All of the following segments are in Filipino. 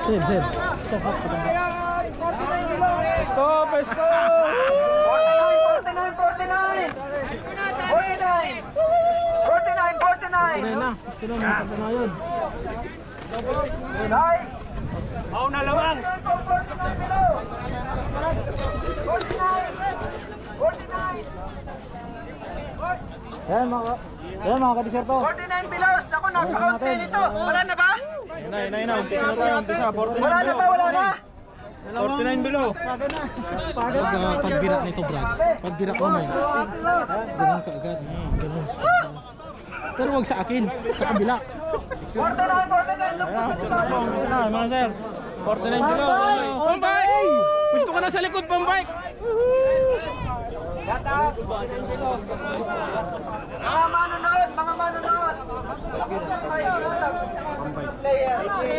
Sir. Stop! Stop! 49 na. Gusto na makapanayan. Mau na lamang! Ayan mga kadiserto. 49 belows. Ako, napaka-out nito. Wala na ba? Ina. Umpisa na tayo. Umpisa. 49 Wala na below. ba? Wala na? 49 below. Pagbira nito, Brad. Pagbira ko na. Ganun ka agad. Ganun. Pero wag sa akin. Sa kabila. 49. Umpisa na mga sir. 49 below. Pambike! Gusto ka na sa likod, pambike! Mga manonood. Player.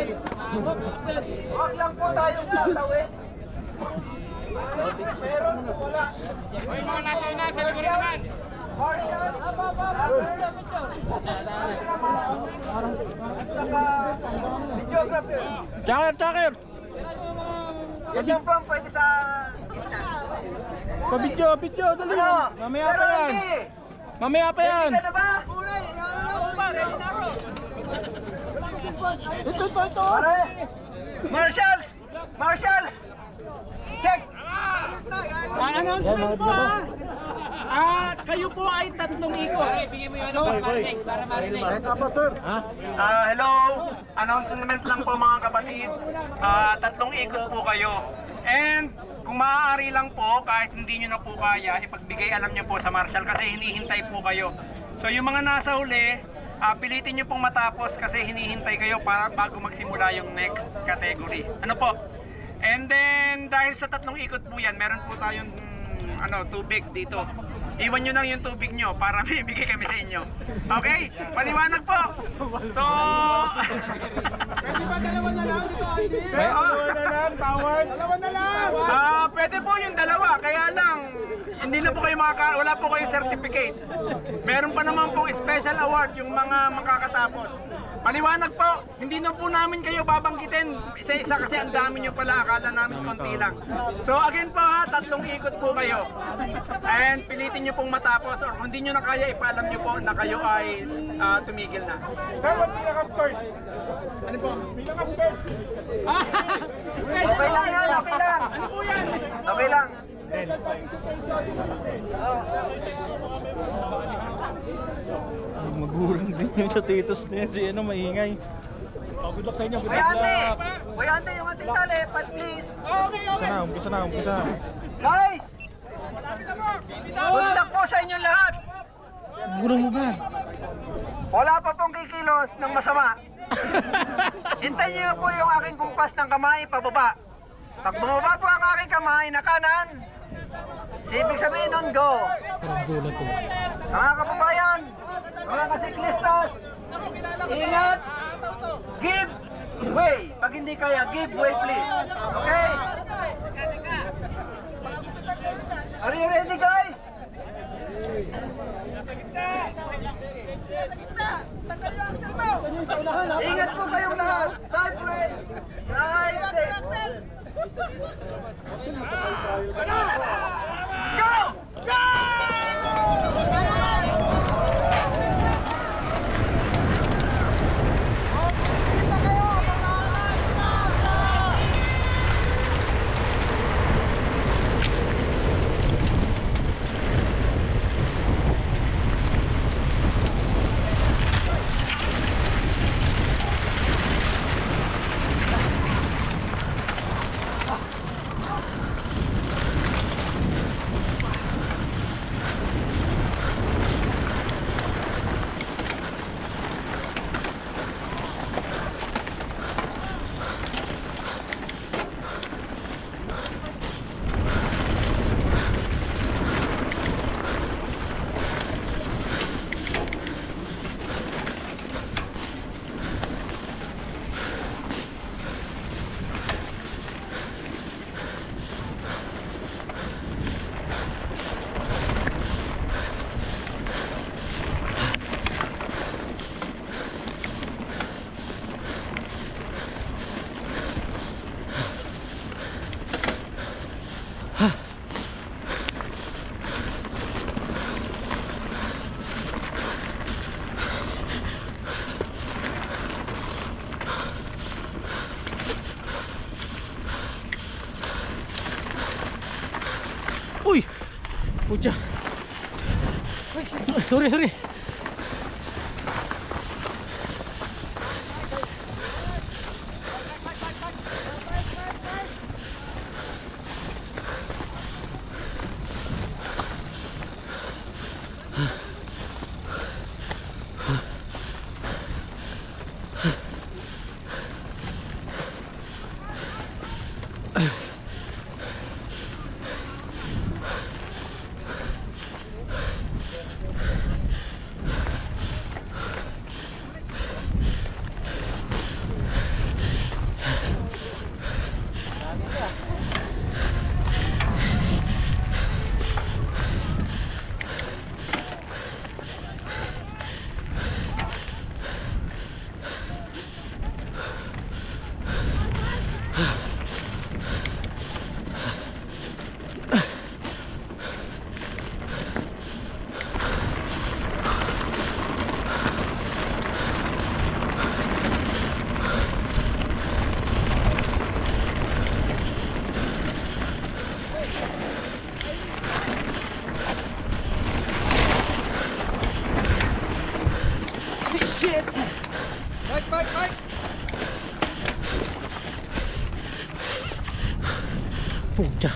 Huwag lang po tayong tatawid. Meron, wala. Hoy, mga nasa ina, sa likod naman. Marshall, videographer. Chakir! Yan lang po ang pwede sa gitna. Video, dali. Mamaya pa yan. Mamaya pa yan. Ready ka na ba? Ito. Pare! Marshals! Check! Announcement po ha. Kayo po ay tatlong ikot. Bigyan mo yung para marinig. Hello! Announcement lang po mga kapatid. Tatlong ikot po kayo. And kung maaari lang po, kahit hindi nyo na po kaya, ipagbigay alam nyo po sa Marshall kasi hinihintay po kayo. So yung mga nasa huli, pilitin nyo pong matapos kasi hinihintay kayo para bago magsimula yung next category. Ano po? And then dahil sa tatlong ikot po yan, meron po tayong tubig dito. Iwan nyo lang yung tubig nyo para may bigay kami sa inyo. Okay? Paliwanag po. So Pwede ba dalawa na lang dito, Andy? Dalawa na lang. Pwede po yung dalawa, kaya lang hindi na po kayo wala po kayong certificate. Meron pa naman pong special award yung mga makakatapos. Paliwanag po, hindi na po namin kayo babanggitin isa-isa kasi ang dami nyo pala, akala namin konti lang. So again po ha, tatlong ikot po kayo. And pilitin nyo pong matapos or kung hindi nyo na kaya, ipaalam nyo po na kayo ay tumigil na. Sir, ba't pinaka-skirt? Ano po? Pinaka-skirt. Okay lang yan, okay lang. Ano po yan? Okay lang. Magurang din yung sa titos na yan. Si maingay. Good luck sa inyo. Kuya Ante, yung ating talepat please. Umpisa na. Guys! Good luck po sa inyong lahat. Gurang mo, Brad. Wala pa pong kikilos ng masama. Hintayin niyo po yung aking kumpas ng kamay pababa. Pag bumaba po ang aking kamay na kanan, ibig sabihin nun, go. Parang gulat to. Mga kababayan, mga kasiklistas, ingat, give way. Pag hindi kaya, give way please. Okay? Are you ready guys? Ingat po kayong lahat. Sideway, right side. Go! Uy! Pucha. Sorry, sorry. Pucha.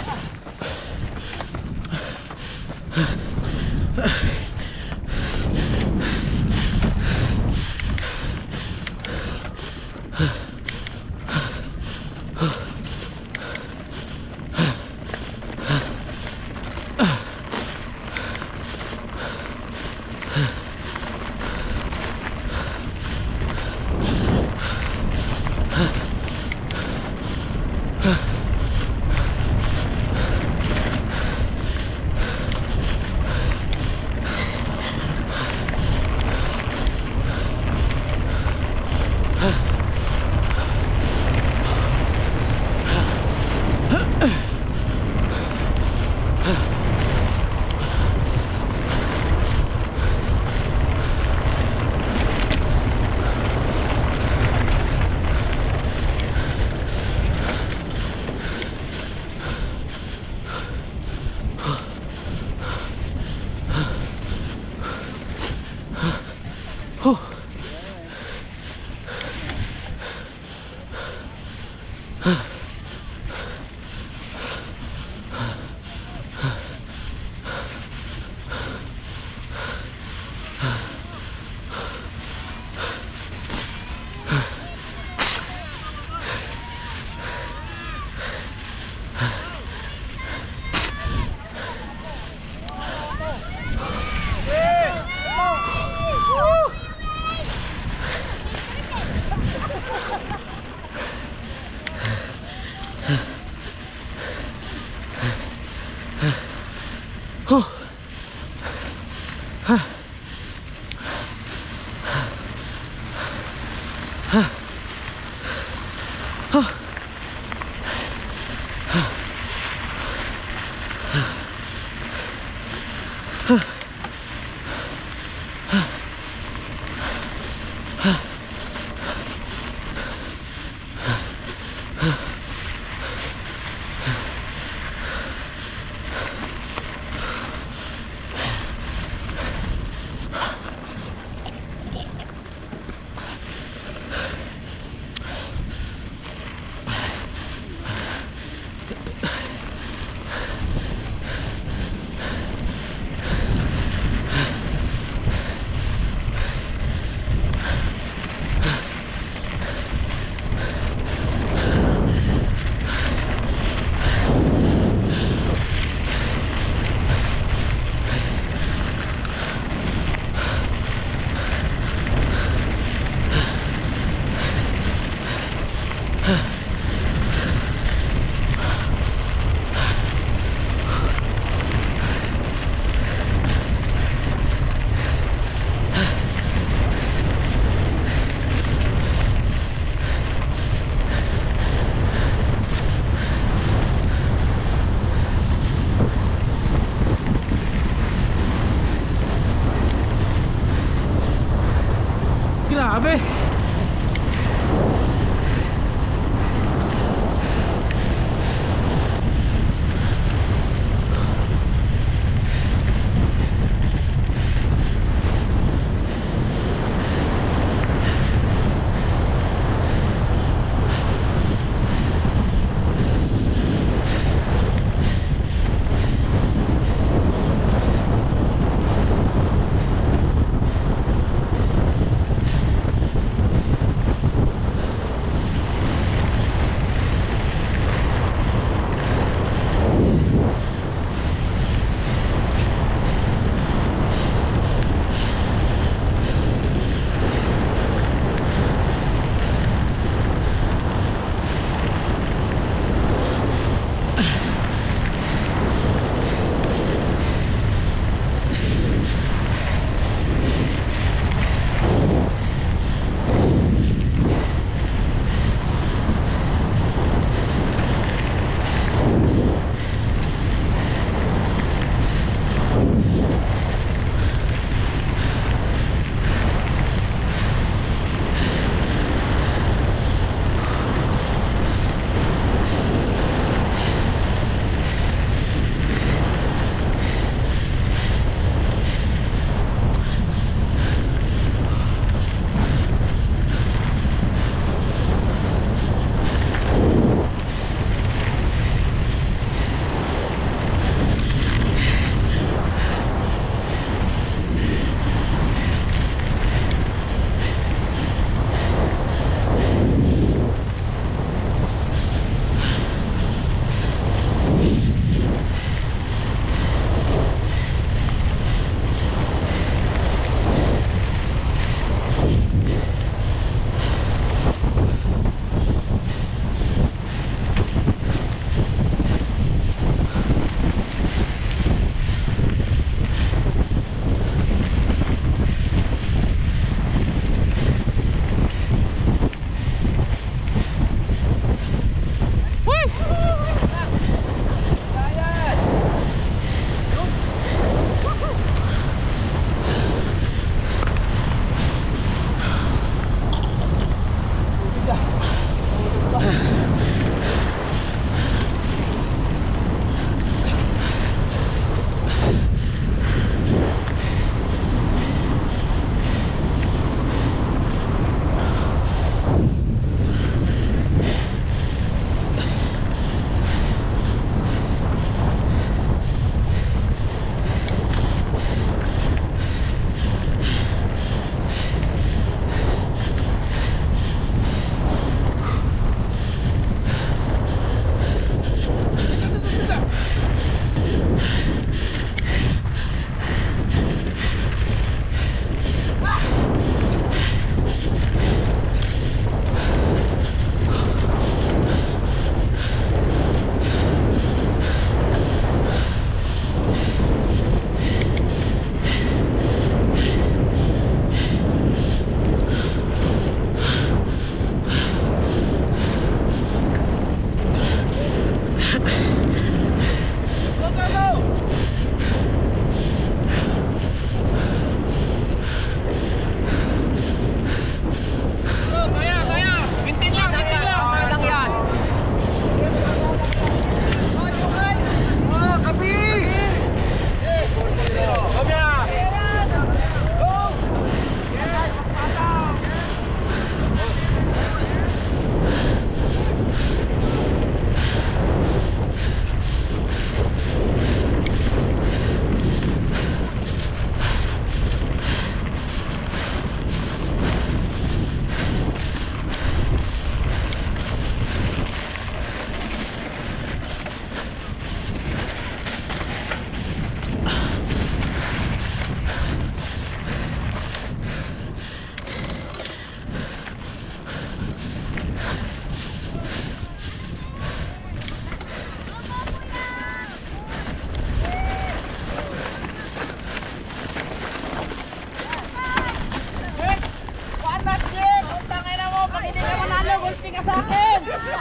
Grabe.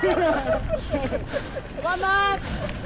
Banat!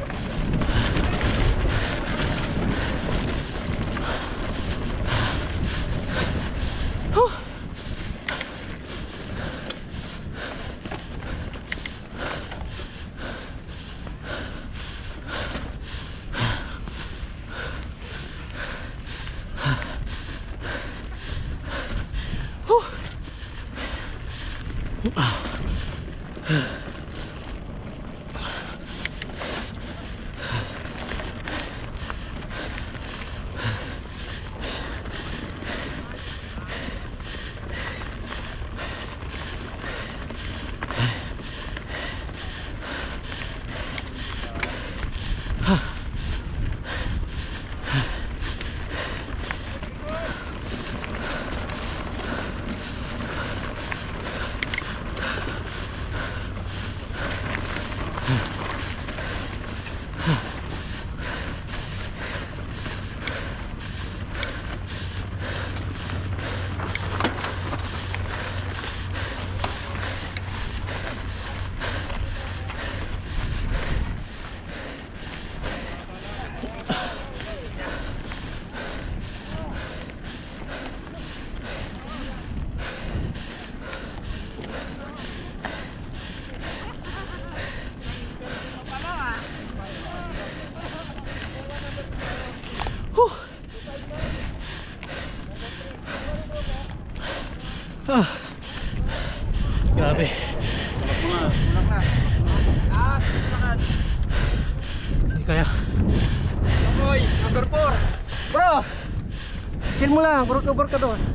Grabe. Hindi kaya. Oy, number 4. Bro! Chill mo lang, burka ka doon.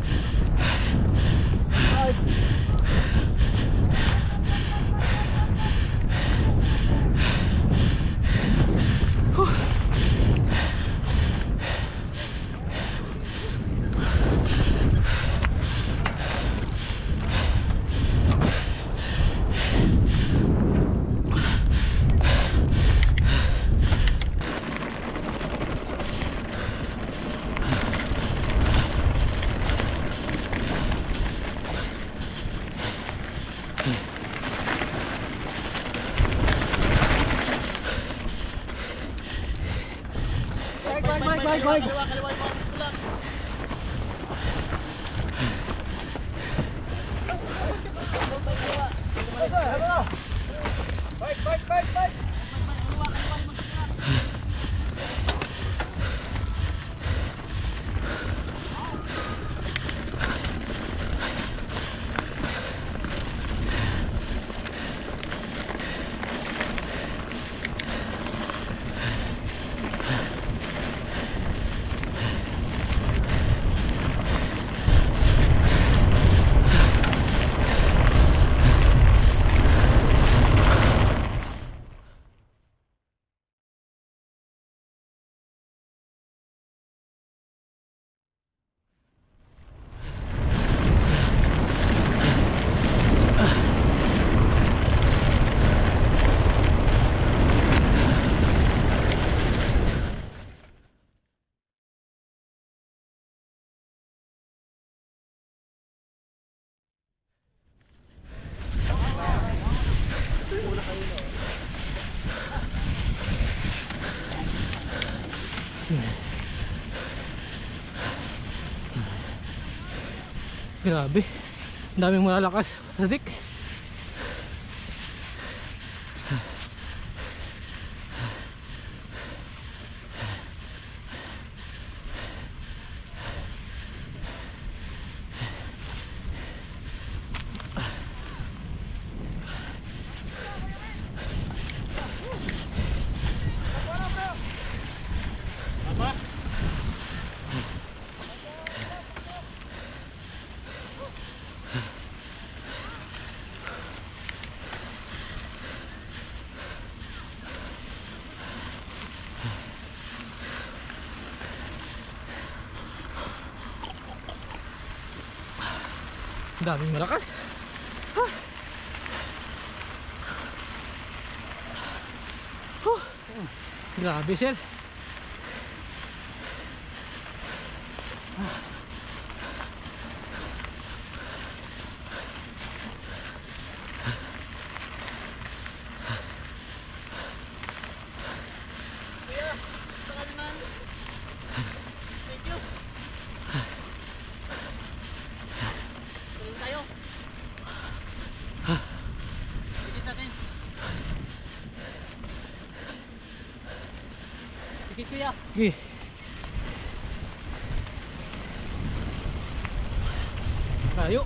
Bike. Grabe. Ang daming malalakas sa dik. Daming malakas. Grabe sir. Sige kuya. Sige. Tayo.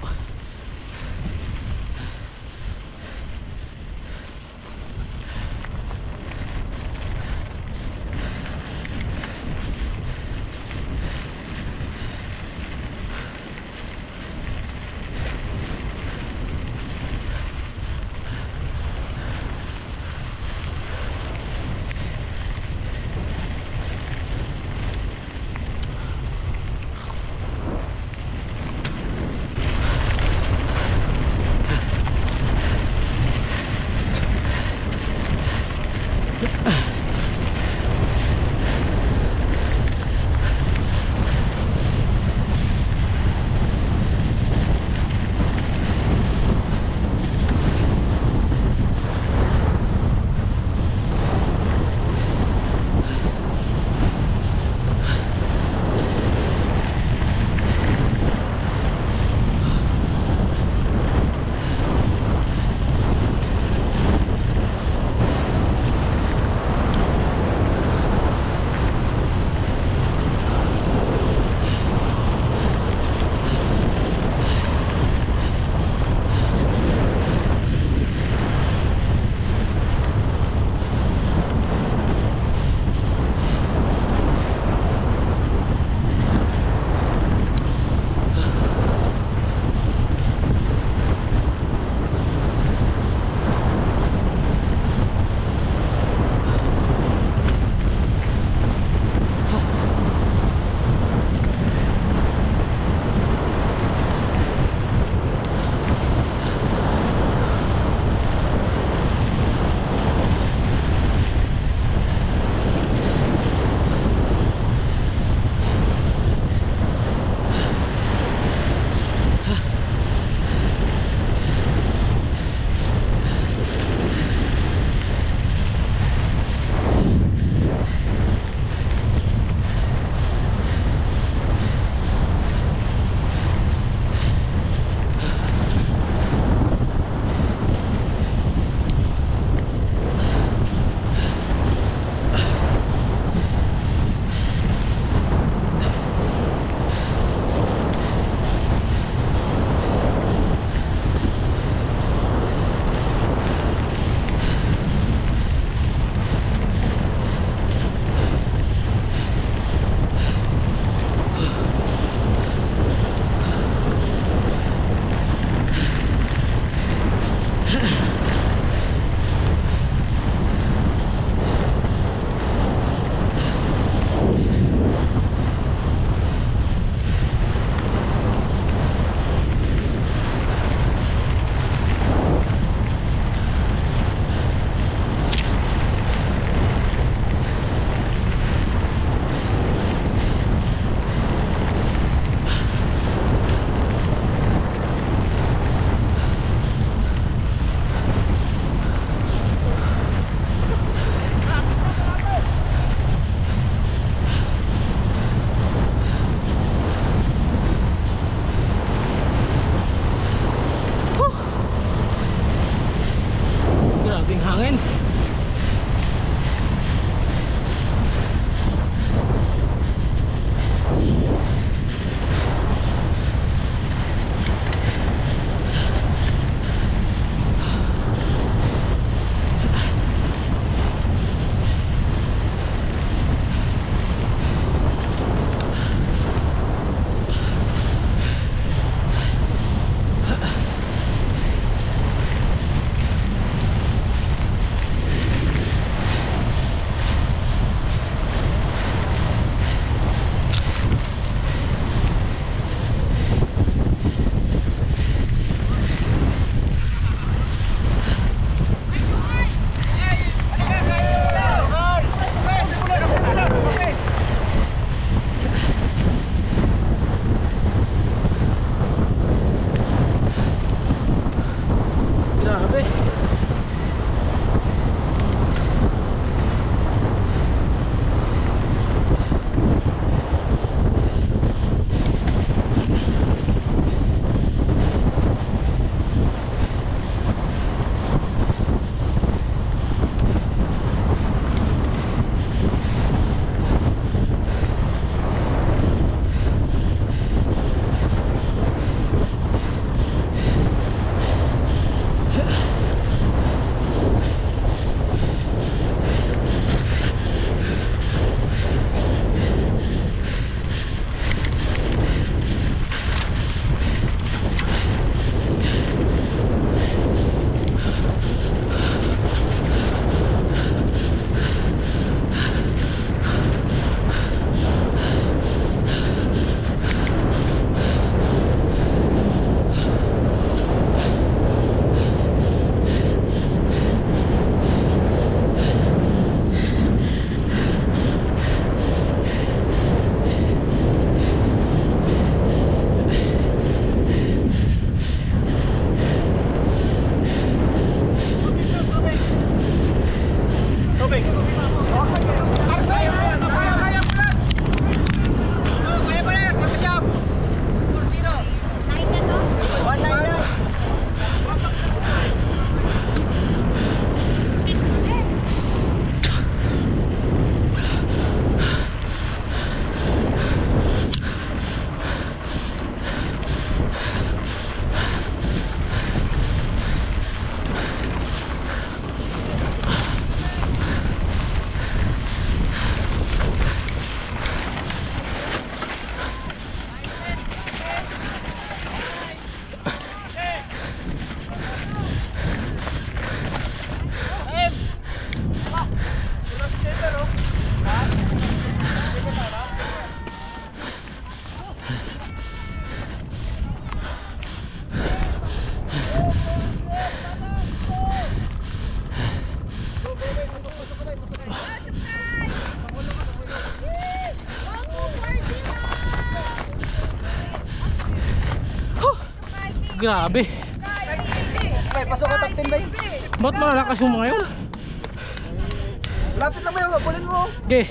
Grabe. Bay, pasok ka top 10 bay. Ba't malalakas yung mga yun? Lapit na ba yung habulin mo? Okay.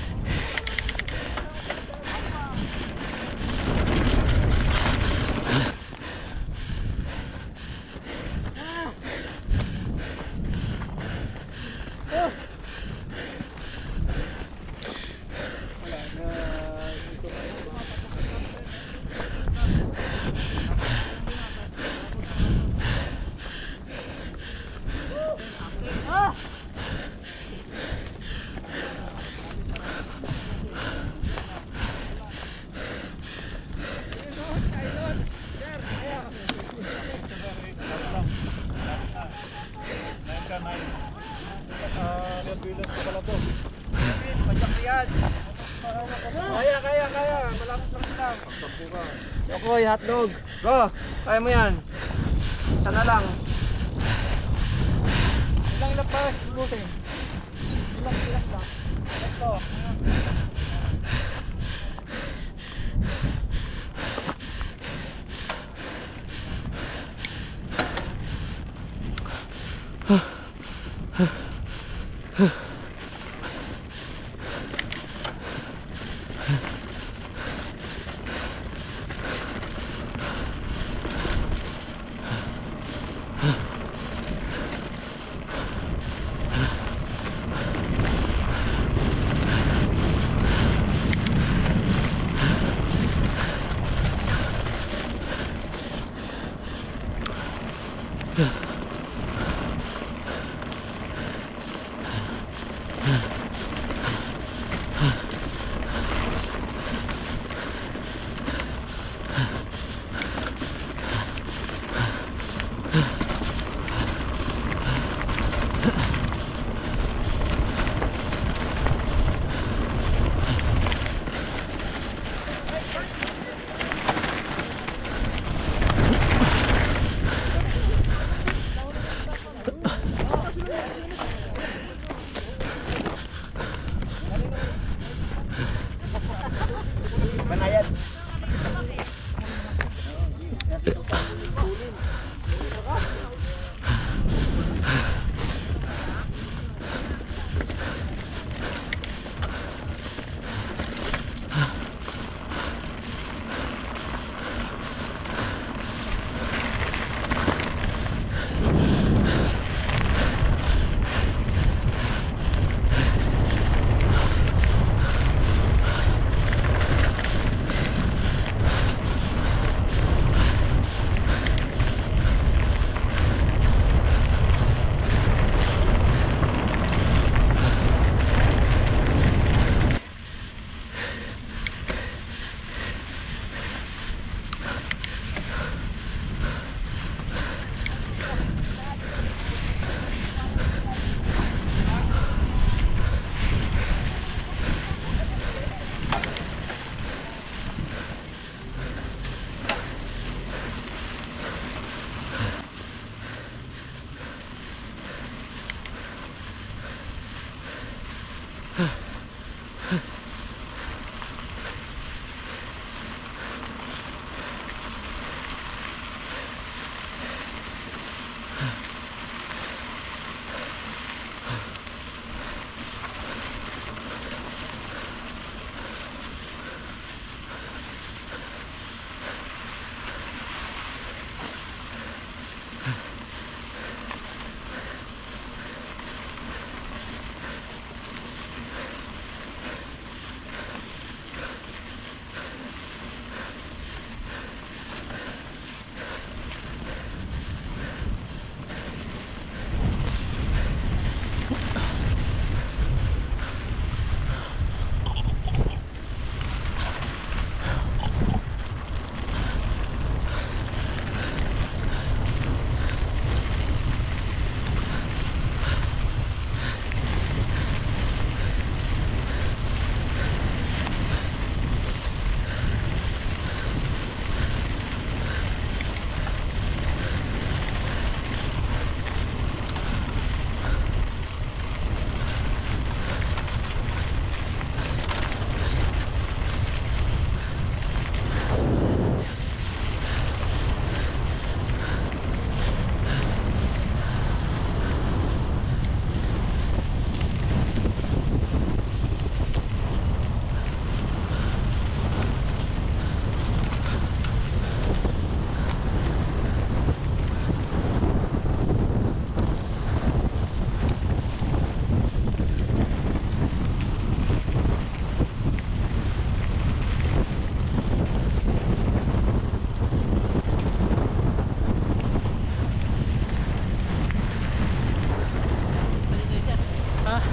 Kaya. Malapit lang. Yokoy, hotdog. Go. Kaya mo yan. Sana lang. Ilang pa? Ibutin. Ilang lang. Ito.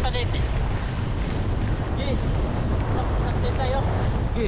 palit. Okay. Saktin tayo. Okay.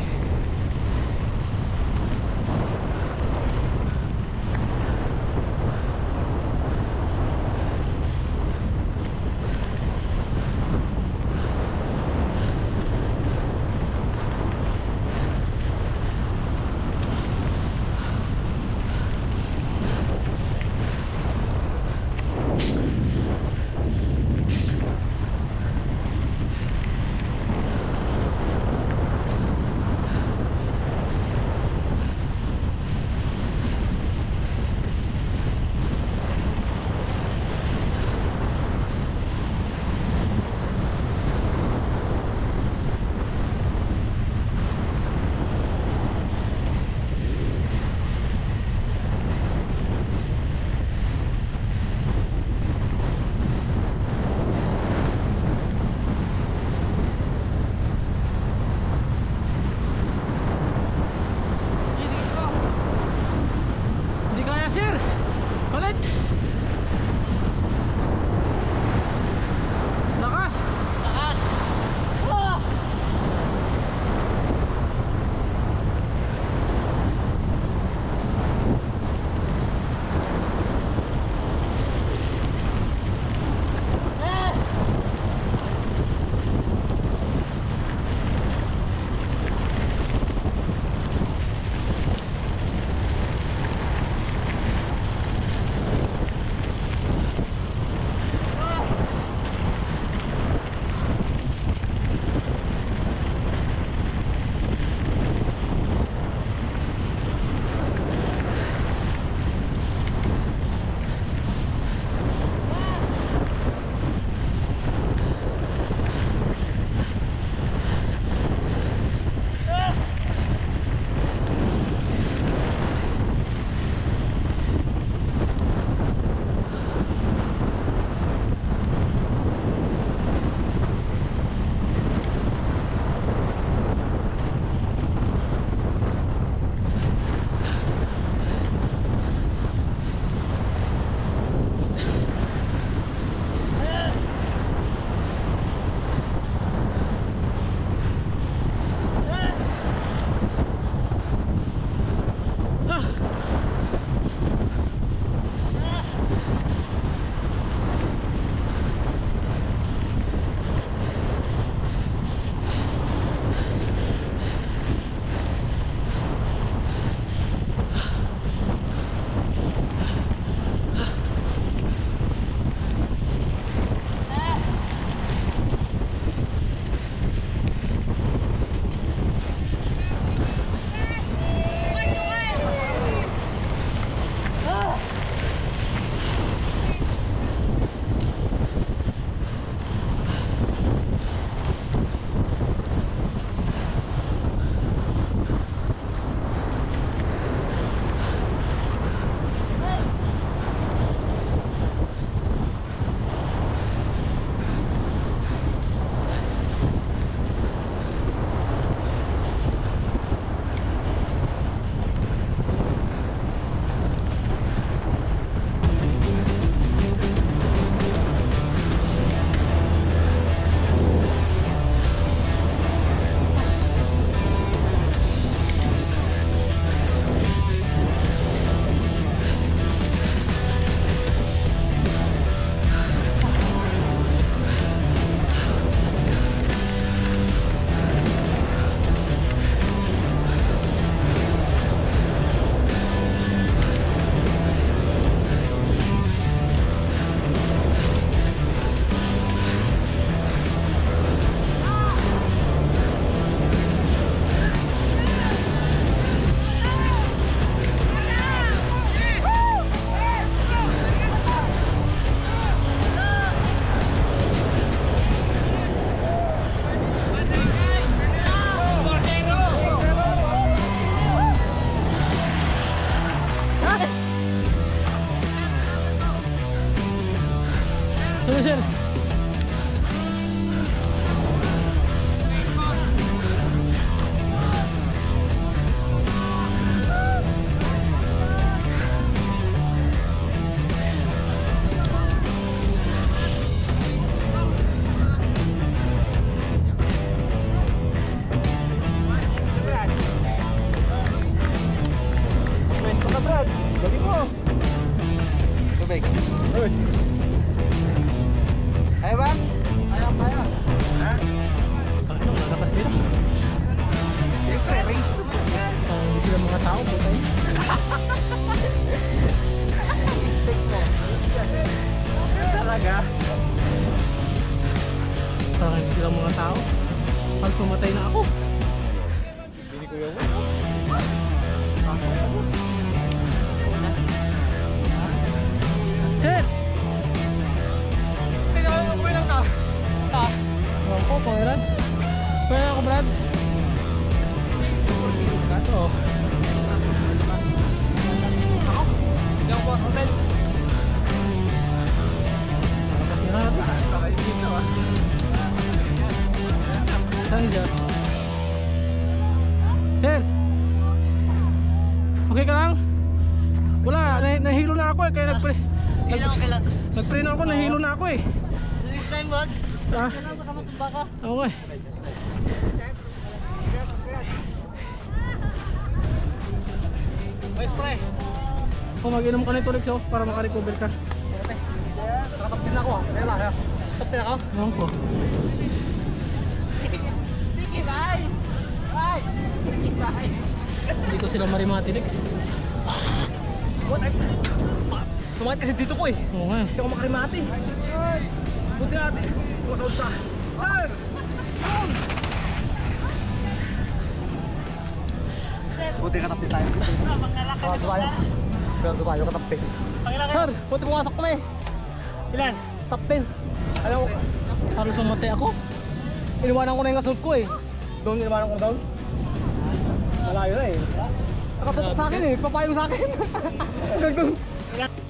ng mga tao. Halos pumatay na ako. Hindi ko yung Sir! Tingnan mo po lang ta. Ewan ko, pangilan. Pwede ako, Brad? Oo. Hindi ako sa hotel. Pasira na to. Saan dyan? Sir! Okay ka lang? Wala, nahilo na ako eh. Kaya Sige lang, okay lang. nagpre na ako, nahilo na ako eh. Next time, Bud. Ah, Kailangan kasama itong baka. ako eh. Boys, pre. Kung mag-inom ka nito, Rex, oh, para makarecover ka. Nakatapin na ako. Kaya lang, ha? Tapin ako? Ewan ko. Sige, bye! Bye! Sige, bye! Hindi ko sila marimati, Rex. Sumakit kasi dito ko eh. Oo nga eh. Hindi ako makarimati. Buti natin. Kumasaud sa. Sir! Buti katapin tayo. Sawad tayo. Pero tayo katapin. Sir, buti pumasok kami. Ilan? Top 10. Alam mo, Halos mamatay ako. iniwanan ko na yung assault ko eh. Doon iniwanan ko down. Malayo na eh. Nakatutok sa akin eh, papayong sa akin. Hanggang doon.